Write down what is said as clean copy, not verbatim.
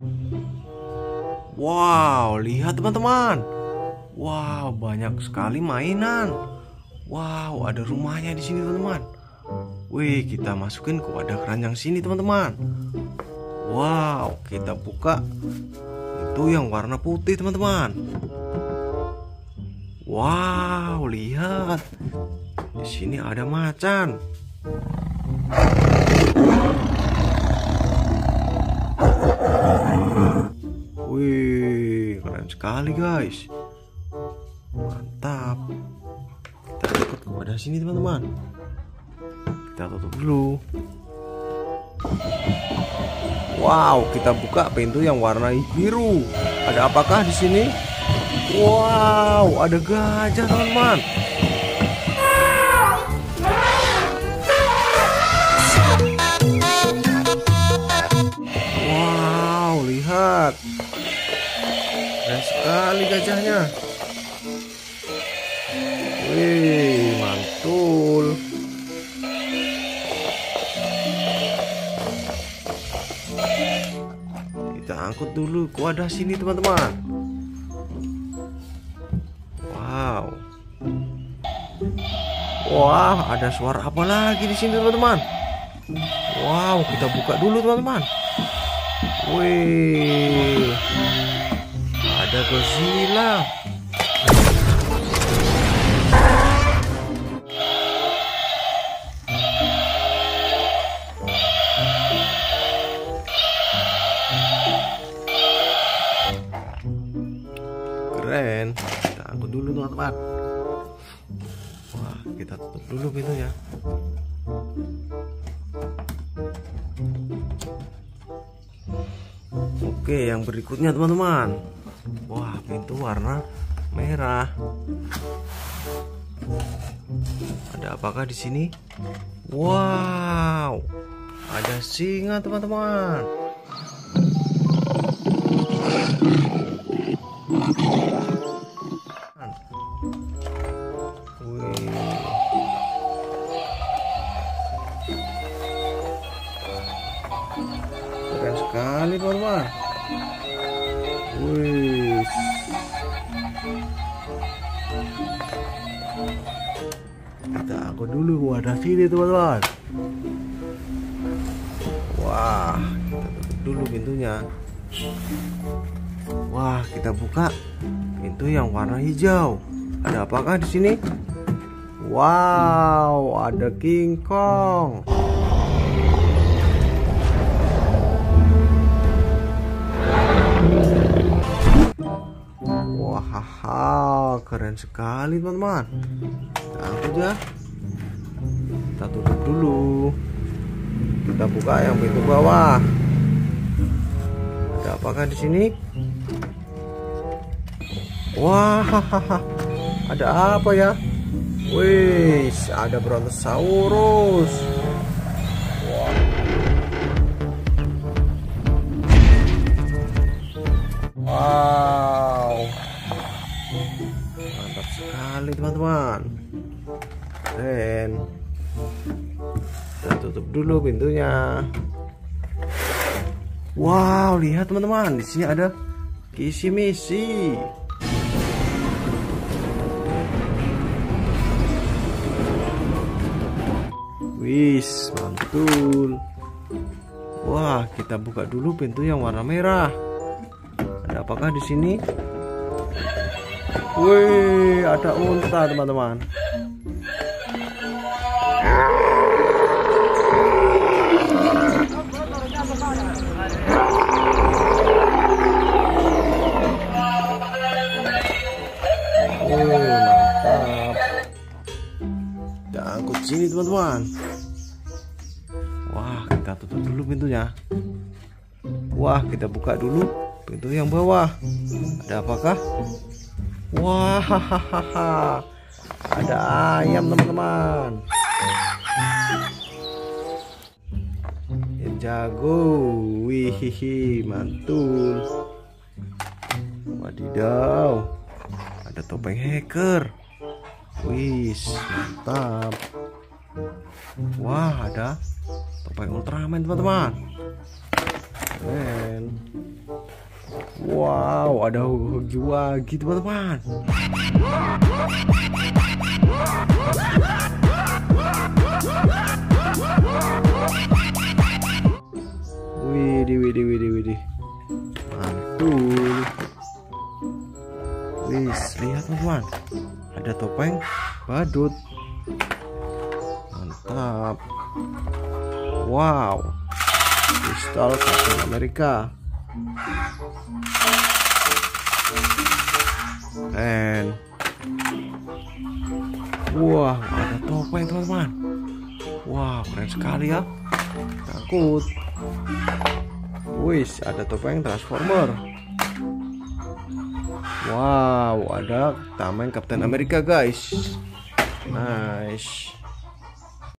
Wow, lihat teman-teman. Wow, banyak sekali mainan. Wow, ada rumahnya di sini teman-teman. Wih, kita masukin ke wadah keranjang sini teman-teman. Wow, kita buka itu yang warna putih teman-teman. Wow, lihat. Di sini ada macan. Wih, keren sekali guys. Mantap. Kita ikut ke wadah sini teman-teman. Kita tutup dulu. Wow, kita buka pintu yang warna biru. Ada apakah di sini? Wow, ada gajah teman-teman. Wow, lihat. Keren sekali gajahnya. Wih, mantul. Kita angkut dulu ke wadah sini teman-teman. Wow. Wah, ada suara apa lagi di sini teman-teman? Wow, kita buka dulu teman-teman. Wih, ada Godzilla. Keren. Kita angkut dulu teman-teman. Wah, kita tutup dulu pintunya. Oke, yang berikutnya teman-teman. Wah, pintu warna merah. Ada apakah di sini? Wow, ada singa teman-teman. Keren sekali teman-teman. Wih, kita angkut dulu wadah sini teman-teman. Wah, kita tutup dulu pintunya. Wah, kita buka pintu yang warna hijau. Ada apakah di sini? Wow, ada King Kong. Wah, keren sekali teman-teman. Kita angkat ya. Kita tutup dulu. Kita buka yang pintu bawah. Ada apakah di sini? Wah, ada apa ya? Wih, ada Brontosaurus. Wow, mantap sekali teman-teman. Keren. Kita tutup dulu pintunya. Wow, lihat teman-teman, di sini ada kisi misi. Wis, mantul. Wah, kita buka dulu pintu yang warna merah. Ada apakah di sini? Wih, ada unta teman-teman. Mantap. Kita angkut sini teman-teman. Wah, kita tutup dulu pintunya. Wah, kita buka dulu pintu yang bawah. Ada apakah? Wah, ada ayam teman-teman. Jago, wihihi, mantul. Wadidaw, ada topeng hacker. Wis, mantap. Wah, ada topeng Ultraman teman-teman. Keren. Wow, ada Huggy Wuggy teman-teman. Widih. Mantul. Wis, lihat teman-teman. Ada topeng badut. Mantap. Wow. Pistol Captain America. And wah, ada topeng teman-teman. Wah, keren sekali ya. Takut. Wis, ada topeng Transformer. Wow, ada tameng Captain America guys. Nice.